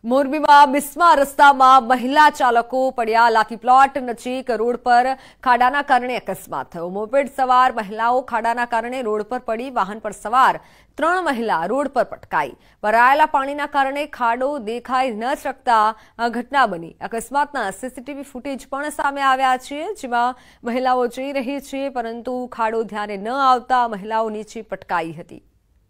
મોરબીમાં બિસ્મા રસ્તામાં મહિલા ચાલકો પડ્યા. લાકી પ્લોટ નજીક રોડ પર ખાડાના કારણે અકસ્માત થયો. મોપેડ સવાર મહિલાઓ ખાડાના કારણે રોડ પર પડી. વાહન પર સવાર 3 મહિલા રોડ પર પટકાઈ. ભરાયેલા પાણીના કારણે ખાડો દેખાઈ ન શકતા આ ઘટના બની. અકસ્માતના સીસીટીવી ફૂટેજ પણ સામે આવ્યા છે, જેમાં મહિલાઓ જઈ રહી છે, પરંતુ ખાડો ધ્યાને ન આવતા મહિલાઓ નીચે પટકાઈ હતી.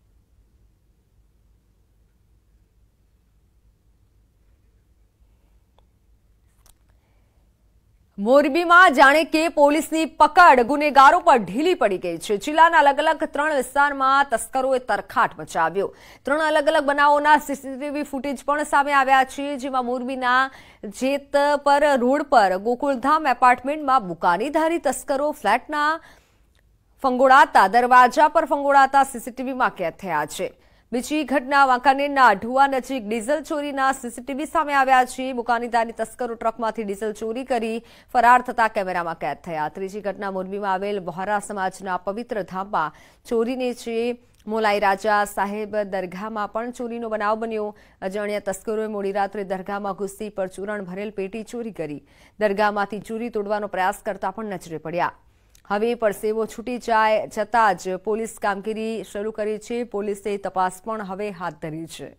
મોરબીમાં જાણે કે પોલીસની પકડ ગુનેગારો પર ઢીલી પડી ગઈ છે. જિલ્લાના અલગ અલગ 3 વિસ્તારમાં તસ્કરોએ તરખાટ મચાવ્યો. 3 અલગ અલગ બનાવોના સીસીટીવી ફૂટેજ પણ સામે આવ્યા છે, જેમાં મોરબીના જેતપર રોડ પર ગોકુળધામ એપાર્ટમેન્ટમાં બુકાનીધારી તસ્કરો ફ્લેટના ફંગોળાતા દરવાજા પર ફંગોળાતા સીસીટીવીમાં કેદ થયા છે. બીજી ઘટના વાંકાનેરના ઢુવા નજીક ડીઝલ ચોરીના સીસીટીવી સામે આવ્યા છે. બુકાનીધારી તસ્કરો ટ્રકમાંથી ડીઝલ ચોરી કરી ફરાર થતા કેમેરામાં કેદ થયા. ત્રીજી ઘટના મોરબીમાં આવેલ વહોરા સમાજના પવિત્ર ધામમાં ચોરીની છે. મોલાઈ રાજા સાહેબ દરગાહમાં પણ ચોરીનો બનાવ બન્યો. અજાણ્યા તસ્કરોએ મોડી રાત્રે દરગાહમાં ઘૂસી પરચુરણ ભરેલ પેટી ચોરી કરી. દરગાહમાંથી ચોરી તોડવાનો પ્રયાસ કરતા પણ નજરે પડ્યા. હવે પરસેવો છૂટી જતા જ પોલીસ કામગીરી શરૂ કરી છે. પોલીસે તપાસ પણ હવે હાથ ધરી છે.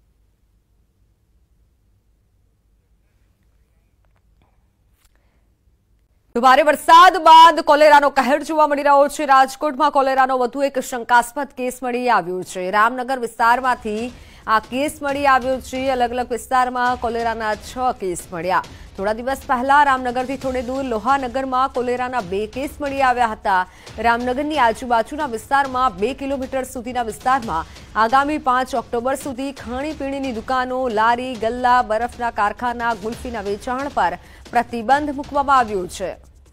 ભારે વરસાદ બાદ કોલેરાનો કહેર જોવા મળી રહ્યો છે. રાજકોટમાં કોલેરાનો વધુ એક શંકાસ્પદ કેસ મળી આવ્યો છે. રામનગર વિસ્તારમાંથી આ કેસ મળી આવ્યો છે. અલગ અલગ વિસ્તારમાં કોલેરાના 6 કેસ મળ્યા. થોડા દિવસ પહેલા રામનગરથી થોડે દૂર લોહાનગરમાં કોલેરાના 2 કેસ મળી આવ્યા હતા. રામનગરની આજુબાજુના વિસ્તારમાં 2 કિલોમીટર સુધીના વિસ્તારમાં આગામી 5 ઓક્ટોબર સુધી ખાણીપીણીની દુકાનો, લારી, ગલ્લા, બરફના કારખાના, ગુલ્ફીના વેચાણ પર પ્રતિબંધ મૂકવામાં આવ્યો છે.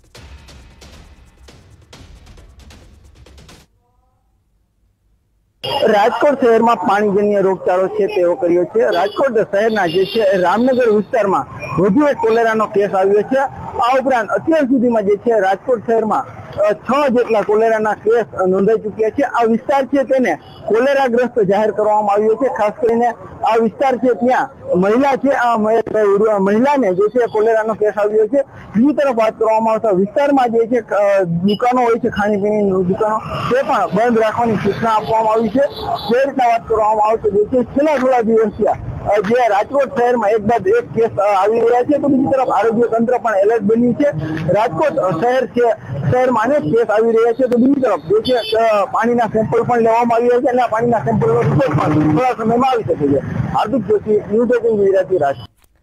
રાજકોટ શહેરમાં પાણીજન્ય રોગચાળો છે તેવો કર્યો છે. રાજકોટ શહેરના જે છે રામનગર વિસ્તારમાં વધુ એક કોલેરાનો કેસ આવ્યો છે. આ ઉપરાંત અત્યાર સુધીમાં જે છે રાજકોટ શહેરમાં 6 જેટલા કોલેરાના કેસ નોંધાઈ ચુક્યા છે. આ વિસ્તાર છે તેને કોલેરાગ્રસ્ત જાહેર કરવામાં આવ્યો છે. ખાસ કરીને આ વિસ્તાર છે ત્યાં મહિલા છે, આ મહિલાને જે છે કોલેરાનો કેસ આવ્યો છે. બીજી તરફ વાત કરવામાં આવતા વિસ્તારમાં જે છે દુકાનો હોય છે, ખાણીપીણીની દુકાનો, તે પણ બંધ રાખવાની સૂચના આપવામાં આવી છે. જે રીતના વાત કરવામાં આવે તો જે છે છેલ્લા થોડા દિવસથી જે રાજકોટ શહેરમાં એક બાદ એક કેસ આવી રહ્યા છે, તો બીજી તરફ આરોગ્ય તંત્ર પણ એલર્ટ બન્યું છે. રાજકોટ શહેરમાં અનેક કેસ આવી રહ્યા છે, તો બીજી તરફ જે છે પાણીના સેમ્પલ પણ લેવામાં આવી રહ્યા છે અને આ પાણીના સેમ્પલનો રિપોર્ટ પણ થોડા સમયમાં આવી શકે છે. હાર્દિક જોશી, ન્યૂઝ 18 ગુજરાતી, રાજકોટ.